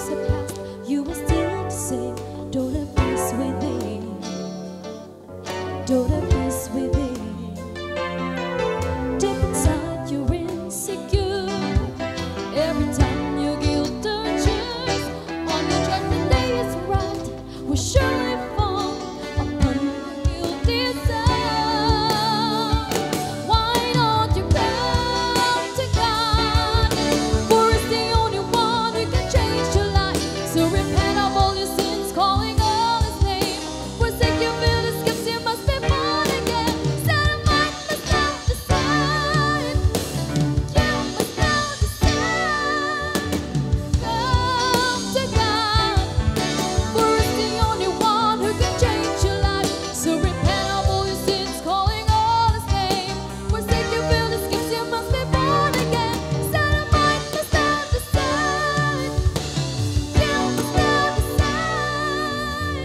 have passed, you are still the same. Don't have peace within. Don't have peace within. Deep inside you're insecure. Every time your guilt turns on your judgment day is right, will surely fall upon your guilty self. Why don't you come to God? For it's the only one who can change your life. So repent of all your sins, calling on His name. Forsake your feelings, gifts, you must be born again. Set a mind must now decide. You must now decide. Come to God, for it's the only one who can change your life. So repent of all your sins, calling on His name. Forsake your feelings, gifts, you must be born again. Set a mind must now decide. You must now decide.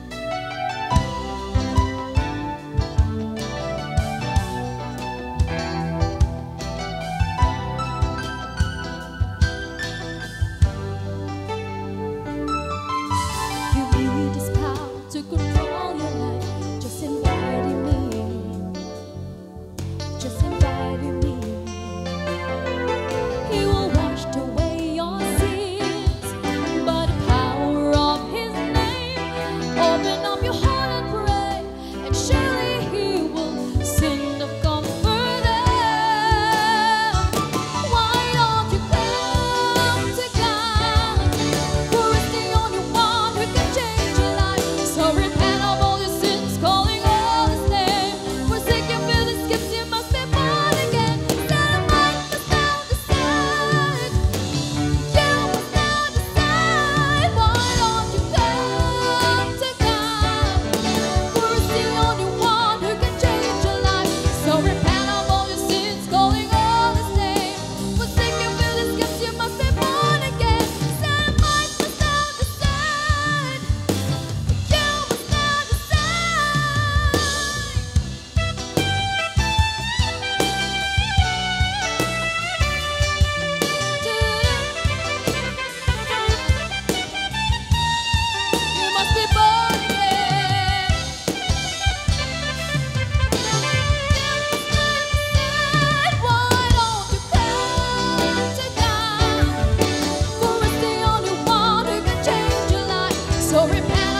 You need His power to control your life. Just invite Him in. Just invite Him in. He will wash away your sins by the power of His name. Open up your heart and pray, and surely He will send a comforter. Why don't you come to God? For it's the only one who can change your life. So repent of all your sins, calling on His name. Forsake your feelings, gifts, you must be born again. Set a mind must now decide. You must now decide. Why don't you come to God? For it's the only one who can change your life. So repent of all your sins, calling on His name. Forsake your feelings, gifts, you must be born again. Set a mind must now decide. You must now decide. You must be born again. Why don't you come to God? For it's the only one who can change your life. So repent